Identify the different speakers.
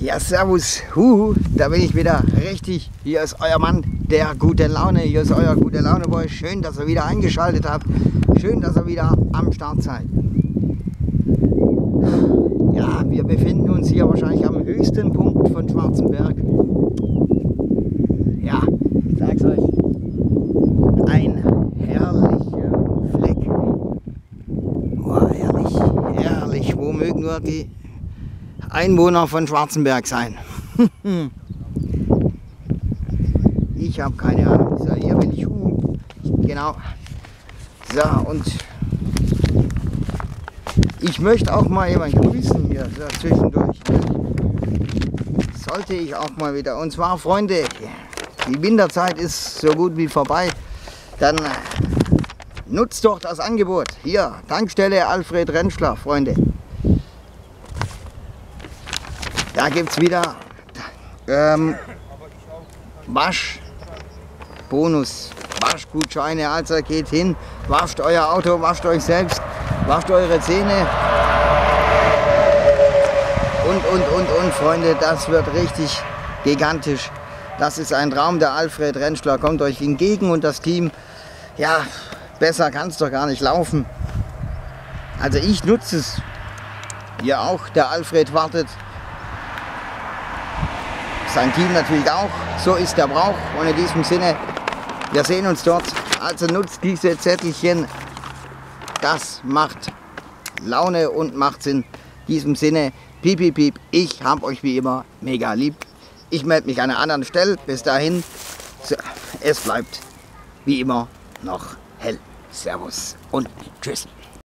Speaker 1: Ja, servus, da bin ich wieder, richtig. Hier ist euer Mann der gute Laune, hier ist euer gute Laune-Boy. Schön, dass ihr wieder eingeschaltet habt, schön, dass ihr wieder am Start seid. Ja, wir befinden uns hier wahrscheinlich am höchsten Punkt von Schwarzenberg. Ja, ich sag's euch, ein herrlicher Fleck. Oh, herrlich, herrlich, wo mögen nur die Einwohner von Schwarzenberg sein. Ich habe keine Ahnung. So, hier bin ich. Genau. So, und ich möchte auch mal jemanden grüßen hier so zwischendurch. Sollte ich auch mal wieder. Und zwar, Freunde, die Winterzeit ist so gut wie vorbei. Dann nutzt doch das Angebot. Hier, Tankstelle Alfred Rentschler, Freunde. Da gibt es wieder Waschbonus, Waschgutscheine. Also geht hin, wascht euer Auto, wascht euch selbst, wascht eure Zähne. Und, Freunde, das wird richtig gigantisch. Das ist ein Traum. Der Alfred Rentschler kommt euch entgegen und das Team, ja, besser kann es doch gar nicht laufen. Also ich nutze es. Ihr auch, der Alfred wartet. Sein Team natürlich auch, so ist der Brauch. Und in diesem Sinne, wir sehen uns dort. Also nutzt diese Zettelchen, das macht Laune und macht Sinn. In diesem Sinne, piep, piep, piep, ich hab euch wie immer mega lieb. Ich melde mich an einer anderen Stelle. Bis dahin, so, es bleibt wie immer noch hell. Servus und tschüss.